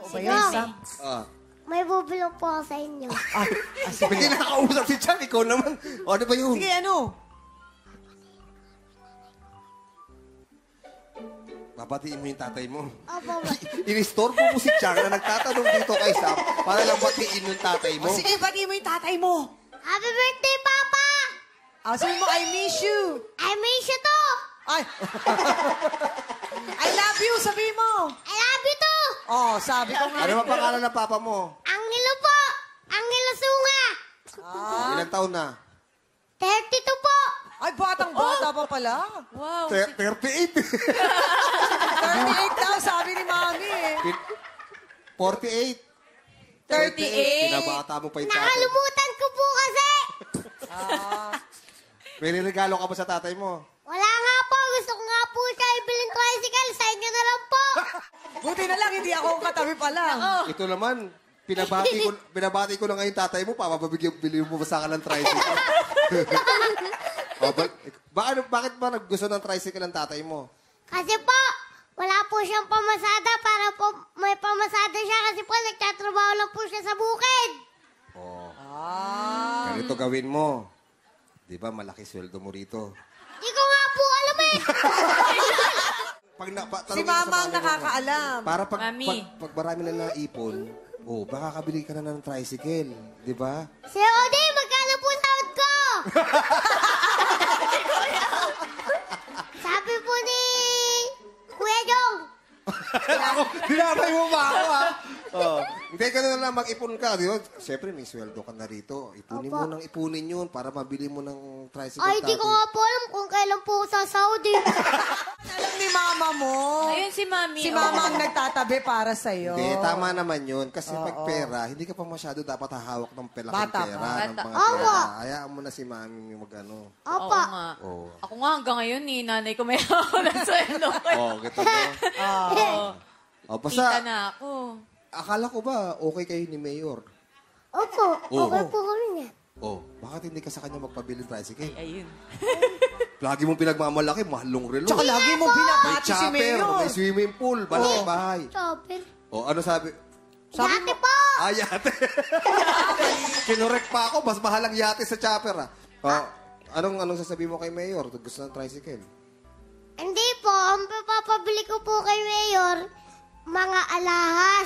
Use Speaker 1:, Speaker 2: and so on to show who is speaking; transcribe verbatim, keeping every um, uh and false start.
Speaker 1: O ba yan, Sam?
Speaker 2: Ah.
Speaker 3: May bubilong po ako sa inyo.
Speaker 1: Ah, ah, sige.
Speaker 2: Hindi nakakausap si Chan, ikaw naman. O, ano ba yun?
Speaker 1: Sige, ano?
Speaker 2: Babatiin mo yung tatay mo.
Speaker 3: Opo ba?
Speaker 2: Inistorbo mo si Chan na nagtatanong dito kay Sam para lang batiin yung tatay mo.
Speaker 1: O, sige, batiin mo yung tatay mo.
Speaker 3: Happy birthday, Papa!
Speaker 1: Ah, sabi mo, I miss you.
Speaker 3: I miss you too!
Speaker 1: Ay. I love you, sabi mo.
Speaker 3: I love you too!
Speaker 1: Oh, sabi ko nga.
Speaker 2: Ano ba pangalan ng papa mo?
Speaker 3: Angelo po! Angelo Sunga!
Speaker 1: Ah.
Speaker 2: Ilang taon na?
Speaker 3: thirty-two po!
Speaker 1: Ay, batang-bata pa pala.
Speaker 4: Wow.
Speaker 2: thirty-eight.
Speaker 1: thirty-eight daw, sabi ni Mami eh.
Speaker 2: forty-eight.
Speaker 4: thirty-eight.
Speaker 2: Pinabata mo pa yung tatay.
Speaker 3: Nakalimutan ko po kasi!
Speaker 1: Ah.
Speaker 2: May regalo ka ba sa tatay mo?
Speaker 3: Wala nga po. Gusto ko nga po siya ibilin tricycle. Sa inyo na lang po.
Speaker 1: Buti na lang, hindi ako katabi pa lang.
Speaker 2: Ito naman, pinabati ko, pinabati ko na ngayon tatay mo, papabigyan, bilhin mo ba sa akin ng tricycle? oh, ba, bakit, bakit ba gusto ng tricycle ang tatay mo?
Speaker 3: Kasi po, wala po siyang pamasada para po may pamasada siya kasi po nagtatrabaho lang po siya sa bukid.
Speaker 2: Oh.
Speaker 1: Ah.
Speaker 2: Ganito gawin mo. Di ba, malaki sweldo mo rito.
Speaker 3: Di ko nga po alam eh.
Speaker 2: Pag na, pa,
Speaker 1: Si Mama ang nakakaalam.
Speaker 2: Para pag,
Speaker 4: Mami.
Speaker 2: pag, pag marami na naipon, oh, baka kabili ka na ng tricycle. Di ba?
Speaker 3: Si Ode, magkano po sahod ko? Sabi po ni Kuya Jong.
Speaker 2: Ako, dinamay mo ba ako, ha? Oh. Hindi ka na lang mag-ipon ka. Di ba? Siyempre, may sweldo ka na rito. Ipunin
Speaker 3: Opo.
Speaker 2: mo ng ipunin yun para mabili mo ng tricycle.
Speaker 3: Ay, di ko nga po alam kung kailan po sa Saudi.
Speaker 1: Alam ni Mama mo.
Speaker 4: Ayun si Mami.
Speaker 1: Si Mama ang nagtatabi para sa'yo.
Speaker 2: Hindi, tama naman yun. Kasi pag pera, hindi ka pa masyado dapat hahawak ng pelaking
Speaker 1: Bata
Speaker 2: pera.
Speaker 1: pa.
Speaker 2: Ng
Speaker 4: Bata.
Speaker 2: mga
Speaker 3: Opo.
Speaker 2: pera. Hayaan mo na si mami mag-ano.
Speaker 4: Oo
Speaker 3: Opa.
Speaker 4: nga.
Speaker 2: Oh.
Speaker 4: Ako nga hanggang ngayon ni nanay ko may ako ng sweldo ko.
Speaker 2: Oh, gito mo.
Speaker 4: Oo.
Speaker 2: Oh,
Speaker 4: Kita
Speaker 2: basta,
Speaker 4: na ako.
Speaker 2: akala ko ba okay kayo ni Mayor?
Speaker 3: Opo,
Speaker 2: Oo.
Speaker 3: okay po kami niya.
Speaker 2: Oh, bakit hindi ka sa kanya magpabili ng tricycle?
Speaker 4: Ayun.
Speaker 2: Lagi mong pinagmamalaki, mahalong relo.
Speaker 1: Tsaka lagi mo
Speaker 2: May
Speaker 1: binabati si
Speaker 2: chopper,
Speaker 1: Mayor.
Speaker 2: may swimming pool, balang bahay.
Speaker 3: Chopper.
Speaker 2: Oh, ano sabi?
Speaker 1: Sabi
Speaker 3: Dati po.
Speaker 2: Ah, yate. Kinorek pa ako, mas mahal ang yate sa chopper, ah. Oh, anong, anong sasabihin mo kay Mayor? Gusto ng tricycle?
Speaker 3: Hindi po, ang papabili ko po kay Mayor, mga alahas.